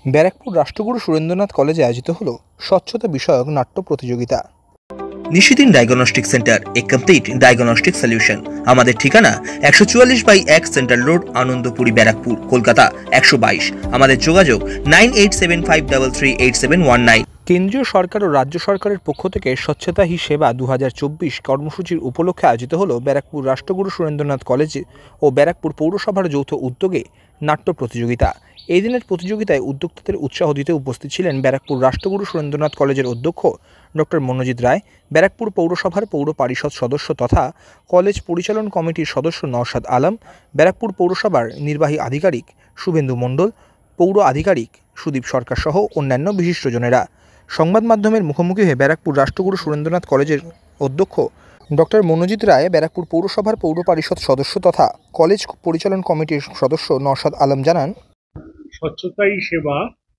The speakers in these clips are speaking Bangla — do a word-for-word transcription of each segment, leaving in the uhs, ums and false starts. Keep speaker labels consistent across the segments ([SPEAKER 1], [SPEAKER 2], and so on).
[SPEAKER 1] ব্যারাকপুর রাষ্ট্রগুরু সুরেন্দ্রনাথ কলেজে আয়োজিত হল স্বচ্ছতা বিষয়ক নাট্য প্রতিযোগিতা।
[SPEAKER 2] Nishidin diagnostic centre, a complete diagnostic solution. আমাদের ঠিকানা একশো চুয়াল্লিশ বাই এক সেন্ট্রাল রোড, আনন্দপুরি, ব্যারাকপুর, কলকাতা একশো বাইশ। আমাদের যোগাযোগ nine eight seven five three three eight seven one nine.
[SPEAKER 1] কেন্দ্রীয় সরকার ও রাজ্য সরকারের পক্ষ থেকে স্বচ্ছতা হি সেবা দু হাজার চব্বিশ কর্মসূচির উপলক্ষে আয়োজিত হল ব্যারাকপুর রাষ্ট্রগুরু সুরেন্দ্রনাথ কলেজ ও ব্যারাকপুর পৌরসভার যৌথ উদ্যোগে নাট্য প্রতিযোগিতা। এই দিনের প্রতিযোগিতায় উদ্যোক্তাদের উৎসাহ দিতে উপস্থিত ছিলেন ব্যারাকপুর রাষ্ট্রগুরু সুরেন্দ্রনাথ কলেজের অধ্যক্ষ ডক্টর মনোজিৎ রায়, ব্যারাকপুর পৌরসভার পৌর পরিষদ সদস্য তথা কলেজ পরিচালন কমিটির সদস্য নওশাদ আলম, ব্যারাকপুর পৌরসভার নির্বাহী আধিকারিক শুভেন্দু মণ্ডল, পৌর আধিকারিক সুদীপ সরকার সহ অন্যান্য বিশিষ্টজনেরা। সংবাদ মাধ্যমের মুখোমুখি হয়ে ব্যারাকপুর রাষ্ট্রগুরু সুরেন্দ্রনাথ কলেজের অধ্যক্ষ ডক্টর মনোজিৎ রায়, ব্যারাকপুর পৌরসভার পৌর পরিষদ সদস্য তথা কলেজ পরিচালন কমিটির সদস্য নওশাদ আলম জানান,
[SPEAKER 3] স্বচ্ছতাই সেবা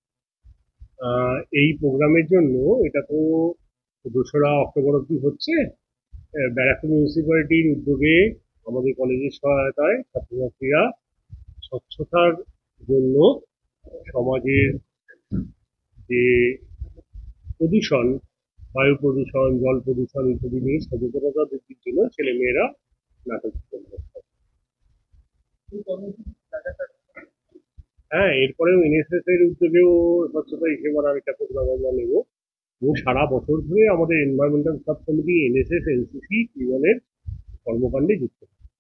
[SPEAKER 3] এই প্রোগ্রামের জন্য এটা তো দোসরা অক্টোবর অবধি হচ্ছে। ব্যারাকপুর মিউনিসিপ্যালিটির উদ্যোগে আমাদের কলেজের সহায়তায় ছাত্রছাত্রীরা স্বচ্ছতার জন্য সমাজের যে প্রদূষণ, বায়ু প্রদূষণ, জল প্রদূষণ ইত্যাদি নিয়ে সচেতনতা বৃদ্ধির জন্য ছেলেমেয়েরা নাটক করছে। হ্যাঁ, এরপরেও এনএসএস এর উদ্যোগেও স্বচ্ছতা সেবার আর একটা প্রোগ্রাম আমরা নেব এবং সারা বছর ধরে আমাদের environmental sub committee, NSS, NCC ইউনিয়নের কর্মকাণ্ডে যুক্ত।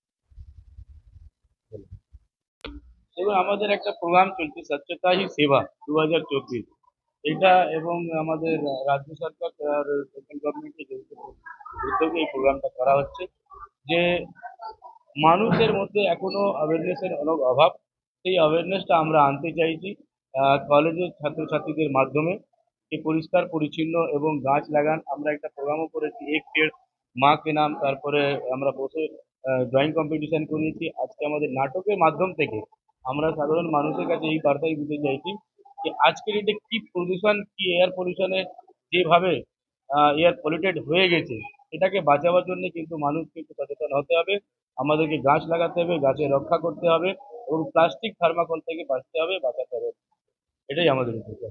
[SPEAKER 4] এবং আমাদের একটা প্রোগ্রাম চলছে স্বচ্ছতা হি সেবা দু হাজার চব্বিশ, এটা এবং আমাদের রাজ্য সরকার আর সেন্ট্রাল গভর্নমেন্টের যৌথ উদ্যোগে এই প্রোগ্রামটা করা হচ্ছে। যে মানুষের মধ্যে এখনো অ্যাওয়ারনেসের অনেক অভাব, সেই অ্যাওয়ারনেসটা আমরা আনতে চাইছি কলেজের ছাত্রছাত্রীদের মাধ্যমে। যে পরিষ্কার পরিচ্ছন্ন এবং গাছ লাগান, আমরা একটা প্রোগ্রামও করেছি এক পেড় মা কে নাম, তারপরে আমরা বসে ড্রয়িং কম্পিটিশন করিয়েছি। আজকে আমাদের নাটকের মাধ্যম থেকে আমরা সাধারণ মানুষের কাছে এই বার্তাই দিতে চাইছি যে আজকের এটা কি প্রদূষণ, কি এয়ার পলিউশনে যেভাবে এয়ার পলিউটেড হয়ে গেছে, এটাকে বাঁচাবার জন্য কিন্তু মানুষকে একটু সচেতন হতে হবে, আমাদেরকে গাছ লাগাতে হবে, গাছের রক্ষা করতে হবে এবং প্লাস্টিক থার্মাকল থেকে বাঁচতে হবে, বাঁচাতে হবে। এটাই আমাদের উদ্দেশ্য।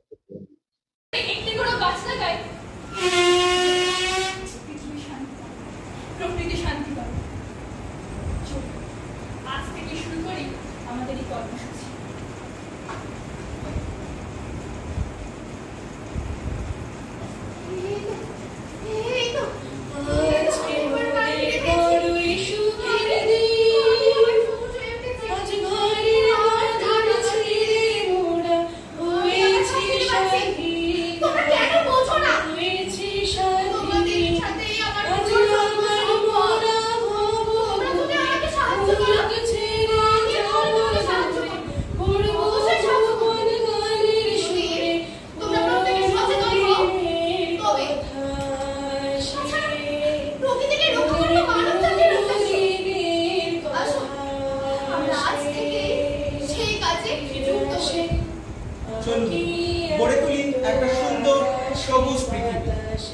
[SPEAKER 5] প্রকৃতি শান্তি পাবে। আজ থেকে শুরু করি আমাদের এই কর্মসূচি।
[SPEAKER 6] চলুন গড়ে তুলি একটা সুন্দর সবুজ পৃথিবী।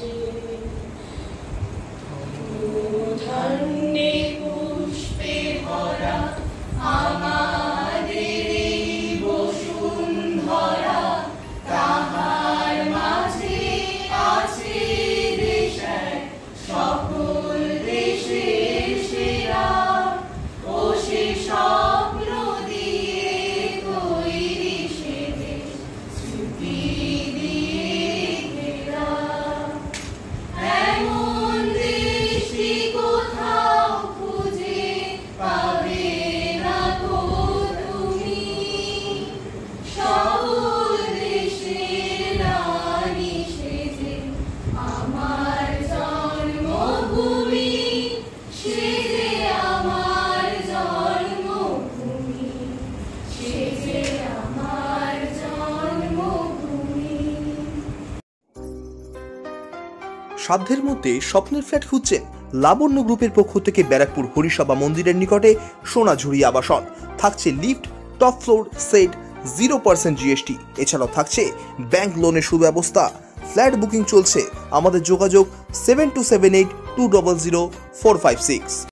[SPEAKER 2] সাধ্যের মধ্যে স্বপ্নের ফ্ল্যাট খুঁজছেন? লাবণ্য গ্রুপের পক্ষ থেকে ব্যারাকপুর হরিসভা মন্দিরের নিকটে সোনাঝুরি আবাসন থাকছে lift, top floor, set, zero percent GST. এছাড়াও থাকছে ব্যাংক লোনের সুব্যবস্থা। ফ্ল্যাট বুকিং চলছে। আমাদের যোগাযোগ seven two seven eight two double zero four five six.